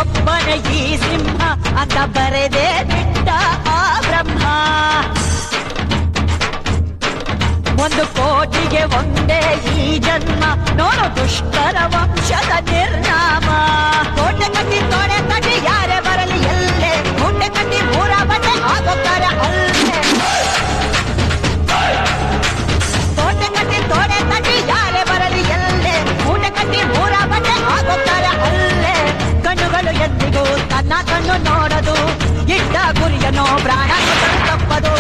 ಒಬ್ಬನೇ ಈ ಸಿಂಹ ಅಂತ ಬರೆದೇ ಬಿಟ್ಟ ಆ ಬ್ರಹ್ಮ. 1 ಕೋಟಿಗೆ ಒಂದೇ ಈ ಜನ್ಮ, ನೋಡು ದುಷ್ಟರ ವಂಶದ ನಿರ್ನಾಮ. ಕೋಟೆ ಕಟ್ಟಿ ತೋಡೆ ಕಟ್ಟಿ ಯಾರೇ ಬರಲಿ ಎಲ್ಲೇ, ಕೋಟೆ ಕಟ್ಟಿ ಮೂರ ಬಟ್ಟೆ ಆಗೋಗ್ತಾರೆ ಅಲ್ಲೇ. ಕೋಟೆ ಕಟ್ಟಿ ತೋಡೆ ಕಟ್ಟಿ ಯಾರೇ ಬರಲಿ ಎಲ್ಲೇ, ಕೋಟೆ ಕಟ್ಟಿ ಮೂರ ಬಟ್ಟೆ ಆಗೋಗ್ತಾರೆ ಅಲ್ಲೇ. ಕಣ್ಣುಗಳು ಎಂದಿಗೂ ತನ್ನ ಕಣ್ಣು ನೋಡದು, ಇಟ್ಟ ಗುರಿಯನ್ನು ಪ್ರಾಣ ತಪ್ಪದು.